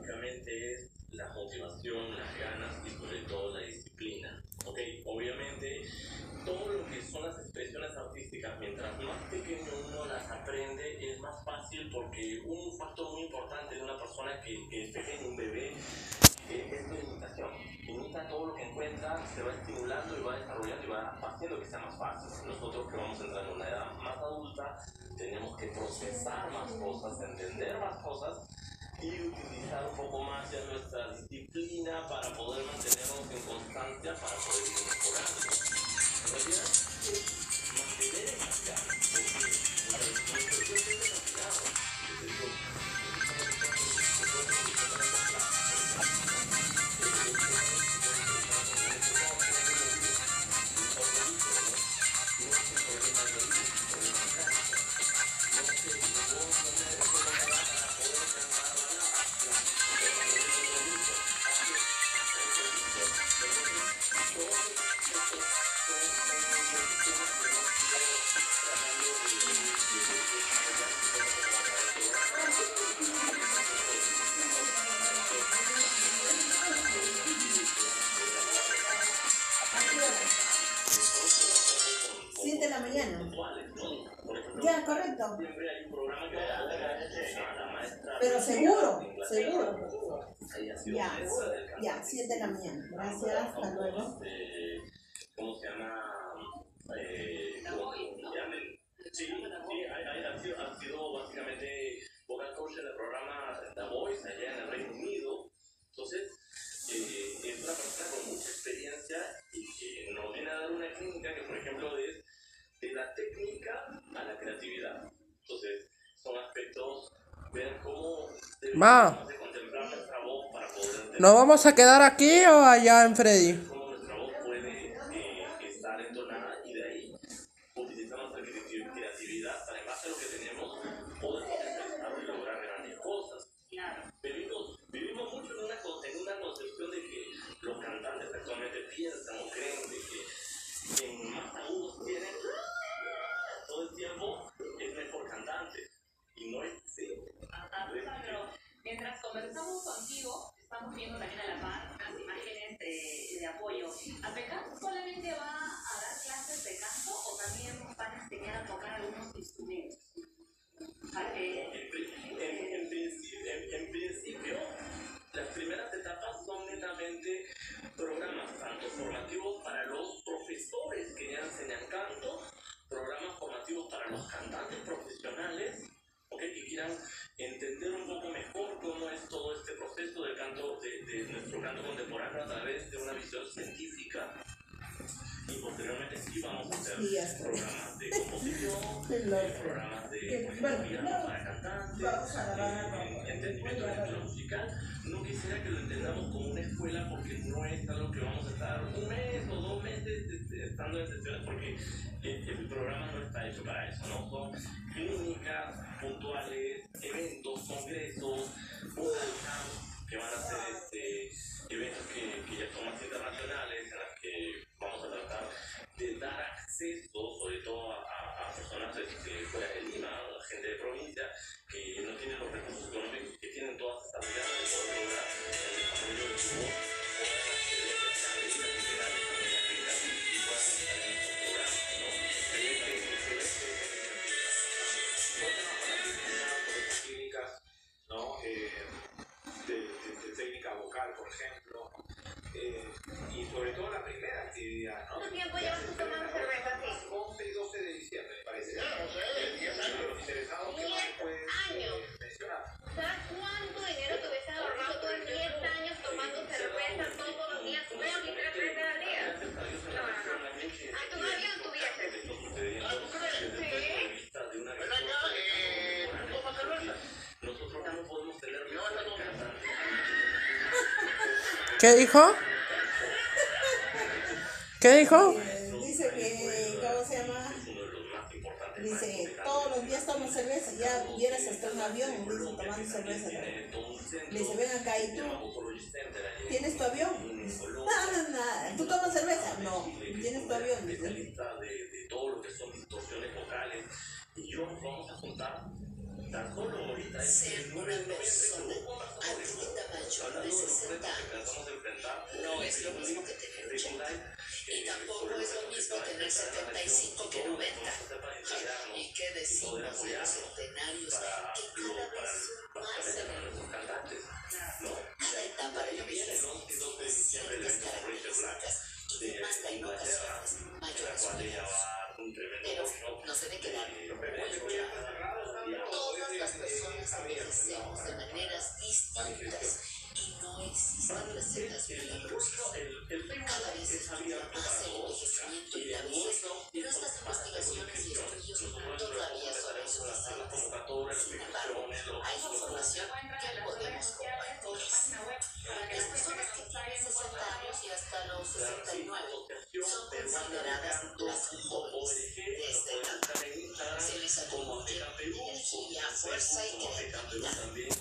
básicamente es la motivación, las ganas y sobre todo la disciplina. Ok, obviamente todo lo que son las expresiones artísticas, mientras más pequeño uno las aprende, es más fácil porque un factor muy importante de una persona que es pequeña, un bebé, es la imitación. Imita todo lo que encuentra, se va estimulando y va desarrollando y va haciendo que sea más fácil. Nosotros que vamos a entrar en una edad más adulta, tenemos que procesar más cosas, entender más cosas y utilizar un poco más ya nuestra disciplina para poder mantenernos en constancia, para poder ir mejorando. En realidad es mantener esas ganas, porque yo siempre he imaginado, yo digo, de la mañana. Ya, correcto. Pero seguro. Ya, 7 de la mañana. Gracias, hasta luego. ¿Cómo se llama? Sí, ha sido básicamente vocal coach en el programa The Voice allá en el Reino Unido. Entonces, es una persona con mucha experiencia y que nos viene a dar una clínica que, por ejemplo, es de la técnica a la creatividad. Entonces, son aspectos, ver cómo debemos de contemplar nuestra voz para poder entender. ¿Nos vamos a quedar aquí o allá en Freddy? Cómo nuestra voz puede estar entonada y de ahí utilizamos la creatividad para, en base a lo que tenemos, poder empezar y lograr grandes cosas. Vivimos mucho en una concepción de que los cantantes actualmente piensan o creen de que quien más agudos tiene todo el tiempo es mejor cantante. Y no es así. Pero mientras conversamos contigo, estamos viendo también a la par unas imágenes de apoyo. ¿APECAM solamente va a dar clases de canto o también van a enseñar a tocar algunos instrumentos? En principio, las primeras etapas son netamente programas tanto formativos para los profesores que ya enseñan canto, programas formativos para los cantantes profesionales, que quieran entender un poco mejor cómo es todo este proceso del canto, de nuestro canto contemporáneo a través de una visión científica. Y posteriormente sí vamos a hacer programas de composición, programas de piano para cantantes, entendimiento de la lectura musical. No quisiera que lo entendamos como una escuela porque no es algo que vamos a estar un mes o 2 meses estando en sesiones, porque el programa no está hecho para eso, ¿no? Son clínicas puntuales, eventos, congresos, bootcamps que van a ser eventos que ya son más internacionales, en las que vamos a tratar de dar acceso, sobre todo a personas fuera de Lima, a gente de provincia, que no tienen los recursos económicos, que tienen todas estas ganas de poder lograr el desarrollo de su voz, puedan acceder a charlas literales también acreditar y puedan estar en estos programas, ¿no? Por estas clínicas, ¿no? de técnica vocal, por ejemplo, y sobre todo la primera actividad, ¿no? ¿Cuánto tiempo llevas tú tomando cerveza así? 11 y 12 de diciembre, me parece. No sé, 10 años. Los interesados, ¿qué más puedes mencionar? ¿Sabes cuánto dinero te hubieses ahorrado tú en 10 años tomando cerveza todos los días, 2 y 3 veces al día? No. Ah, tú no habías tuvieses. ¿Ah, tú crees? Sí. Ven acá, ¿tú tomas cerveza? Nosotros no podemos tener cantantes. ¿Qué dijo? ¿Qué dijo? Dice que, ¿cómo se llama? Dice, todos los días tomo cerveza, ya tuvieras hasta un avión, dice, tomando cerveza. Le dice, ven acá, ¿y tú? ¿Tienes tu avión? Nada, ¿tú tomas cerveza? No, ¿tienes tu avión? Especialista de todo lo que son distorsiones vocales, y yo vamos a juntar tan solo ahorita Ser una persona atenta, entre el 75 que 90. ¿Y qué decimos de los centenarios que cada vez son más celebrados? Cada etapa de la vida tiene ciertas características y demanda innovaciones mayores o menores. Pero no se debe quedar muy claro. Todas las personas envejecemos de maneras distintas y no existen recetas milagrosas. Cada vez se estudia más el envejecimiento y la vejez, pero estas investigaciones y estudios todavía son insuficientes. Sin embargo, hay información que podemos compartir. Las personas que tienen 60 años y hasta los 69 son consideradas las jóvenes de esta edad. Se les atribuye energía, fuerza y creatividad.